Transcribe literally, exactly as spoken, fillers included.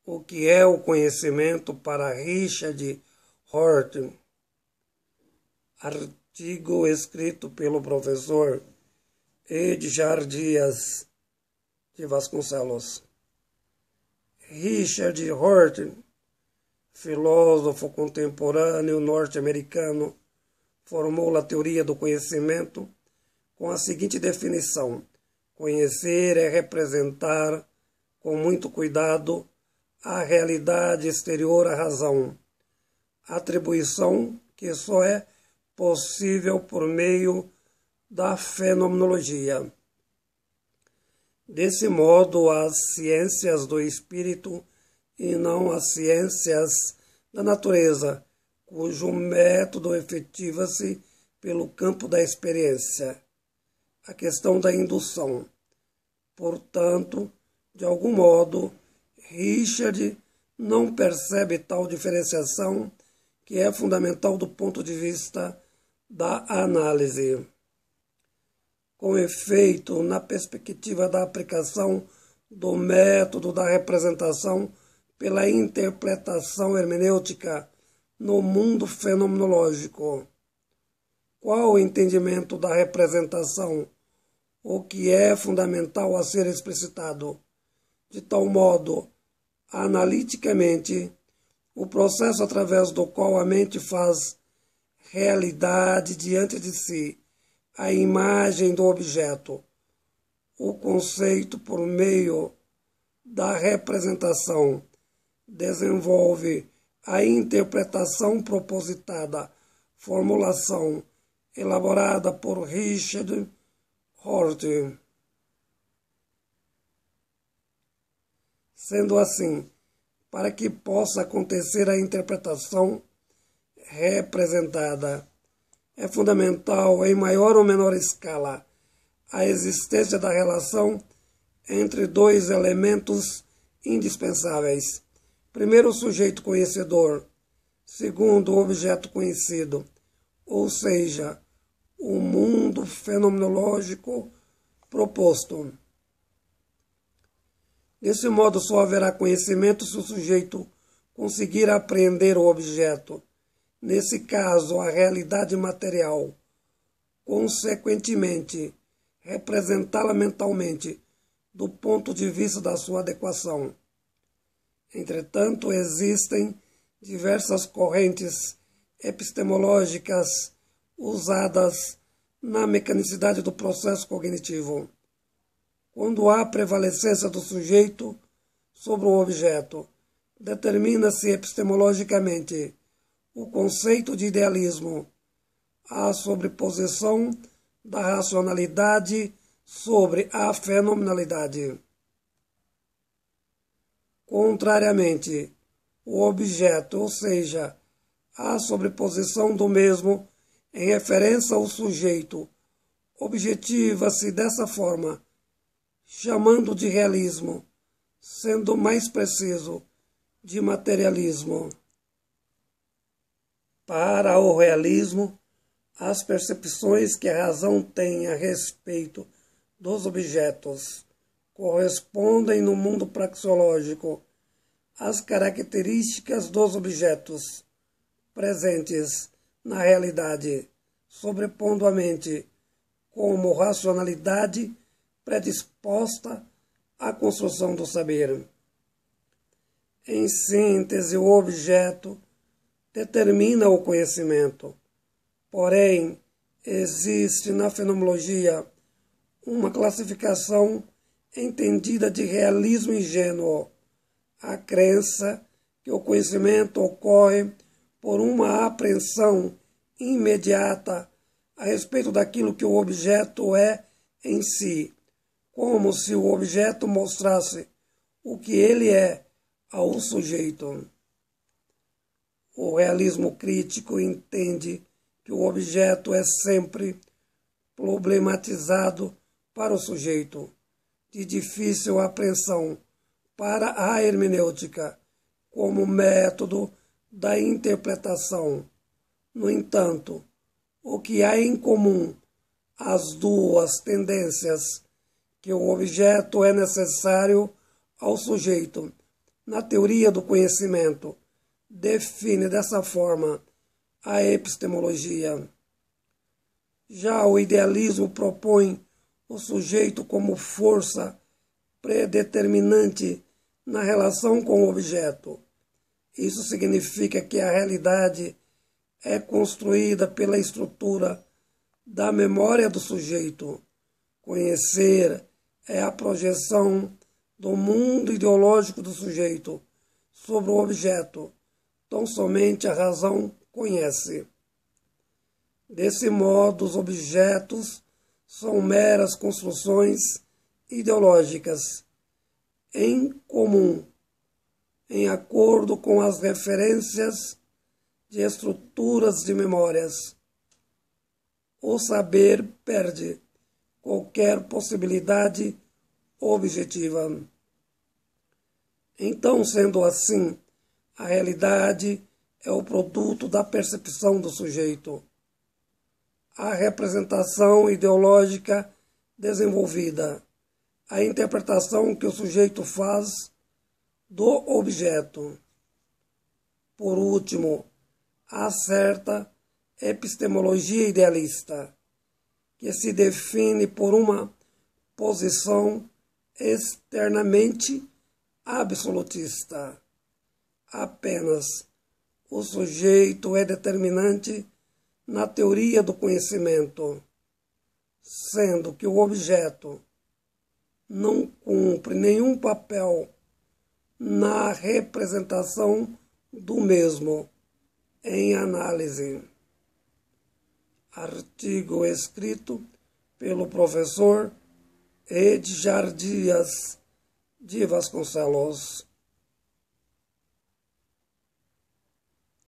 O que é o conhecimento para Richard Horton? Artigo escrito pelo professor Edgar Dias de Vasconcelos. Richard Horton, filósofo contemporâneo norte-americano, formula a teoria do conhecimento com a seguinte definição: conhecer é representar com muito cuidado a realidade exterior à razão, atribuição que só é possível por meio da fenomenologia. Desse modo, as ciências do espírito e não as ciências da natureza, cujo método efetiva-se pelo campo da experiência, a questão da indução. Portanto, de algum modo, Richard não percebe tal diferenciação que é fundamental do ponto de vista da análise. Com efeito, na perspectiva da aplicação do método da representação pela interpretação hermenêutica no mundo fenomenológico, qual o entendimento da representação, o que é fundamental a ser explicitado? De tal modo, analiticamente, o processo através do qual a mente faz realidade diante de si a imagem do objeto, o conceito por meio da representação desenvolve a interpretação propositada, formulação elaborada por Richard Horton. Sendo assim, para que possa acontecer a interpretação representada, é fundamental, em maior ou menor escala, a existência da relação entre dois elementos indispensáveis. Primeiro, o sujeito conhecedor. Segundo, o objeto conhecido, ou seja, o mundo fenomenológico proposto. Desse modo, só haverá conhecimento se o sujeito conseguir apreender o objeto, nesse caso, a realidade material, consequentemente, representá-la mentalmente, do ponto de vista da sua adequação. Entretanto, existem diversas correntes epistemológicas usadas na mecanicidade do processo cognitivo. Quando há prevalecência do sujeito sobre o objeto, determina-se epistemologicamente o conceito de idealismo, a sobreposição da racionalidade sobre a fenomenalidade. Contrariamente, o objeto, ou seja, a sobreposição do mesmo em referência ao sujeito, objetiva-se dessa forma, chamando de realismo, sendo mais preciso, de materialismo. Para o realismo, as percepções que a razão tem a respeito dos objetos correspondem no mundo praxeológico às características dos objetos presentes na realidade, sobrepondo a mente como racionalidade predisposta à construção do saber. Em síntese, o objeto determina o conhecimento. Porém, existe na fenomenologia uma classificação entendida de realismo ingênuo, a crença que o conhecimento ocorre por uma apreensão imediata a respeito daquilo que o objeto é em si, como se o objeto mostrasse o que ele é ao sujeito. O realismo crítico entende que o objeto é sempre problematizado para o sujeito, de difícil apreensão para a hermenêutica, como método da interpretação. No entanto, o que há em comum às duas tendências, que o objeto é necessário ao sujeito na teoria do conhecimento, define dessa forma a epistemologia. Já o idealismo propõe o sujeito como força predeterminante na relação com o objeto. Isso significa que a realidade é construída pela estrutura da memória do sujeito. Conhecer é a projeção do mundo ideológico do sujeito sobre o objeto. Tão somente a razão conhece. Desse modo, os objetos são meras construções ideológicas em comum, em acordo com as referências de estruturas de memórias. O saber perde qualquer possibilidade objetiva. Então, sendo assim, a realidade é o produto da percepção do sujeito. A representação ideológica desenvolvida, a interpretação que o sujeito faz do objeto. Por último, há certa epistemologia idealista, que se define por uma posição externamente absolutista. Apenas o sujeito é determinante na teoria do conhecimento, sendo que o objeto não cumpre nenhum papel na representação do mesmo em análise. Artigo escrito pelo professor Edgar Dias de Vasconcelos.